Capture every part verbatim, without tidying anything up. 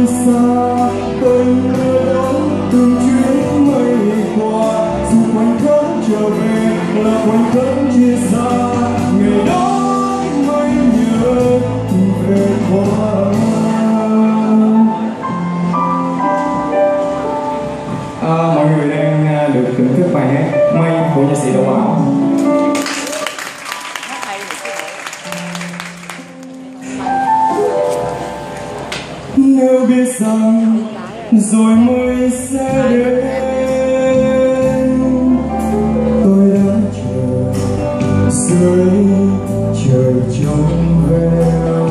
mây xa, cơn mưa đón từng chuyến mây qua. Dù khoảnh khắc trở về là khoảnh khắc chia xa, ngày đó mới nhớ về qua. À, mọi người đang được thưởng thức bài hát Mây của nhạc sĩ Đậu Bảo. Nếu biết rằng rồi mây sẽ đến, tôi đã chờ dưới trời trong veo.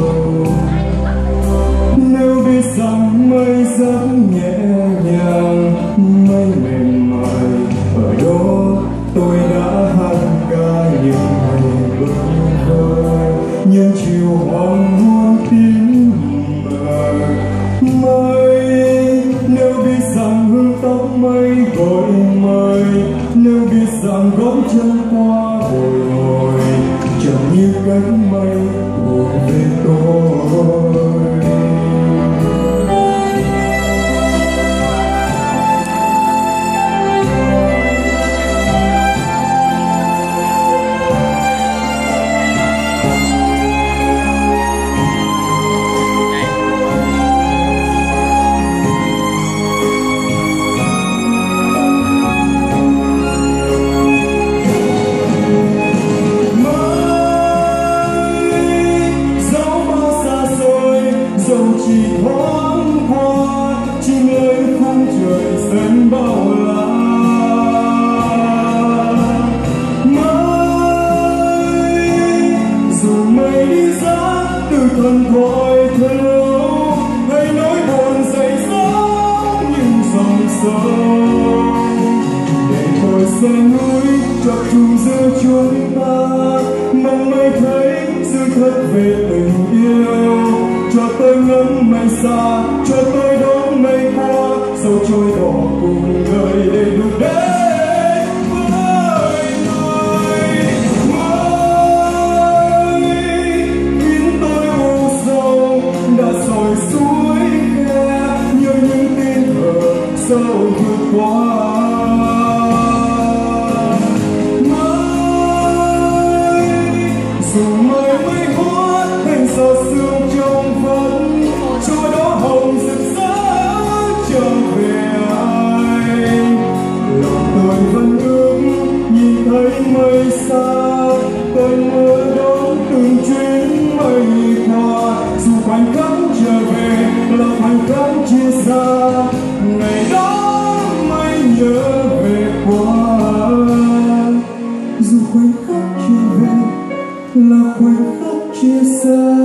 Nếu biết rằng mây rất nhẹ nhàng, mây mềm mại ở đó, tôi đã hát ca những ngày bâng vơi. Nhưng chiều hoàng hôn tím mờ mây, nếu biết rằng hương tóc mây gọi mây, nếu biết rằng gót chân qua bồi hồi, chẳng như cánh mây thuộc về tôi. Chỉ thoáng qua chim lên khung trời xanh bao la. Mây dù mây đi xa từ thần thoại thơ, hay nỗi buồn dậy sóng những dòng sông, để tôi sẽ núi chập trùng giữa chúng ta. Mong mây thấy sự thật về tình yêu, cho tôi ngắm mây xa, cho tôi đón mây qua, dẫu trôi đỏ cùng đời để được đến với tôi. Mây khiến tôi u sầu đã sỏi suối khe, như những tiếng thở sâu vượt qua. Mây dù mây mây khuất thành giọt sương trong vẫn, cho đó hồng rực rỡ trở về anh. Lòng tôi vẫn ước nhìn thấy mây xa, cơn mưa đón từng chuyến mây qua. Dù khoảnh khắc trở về là khoảnh khắc chia xa, ngày đó mới nhớ về qua. Dù khoảnh khắc trở về là khoảnh khắc chia xa.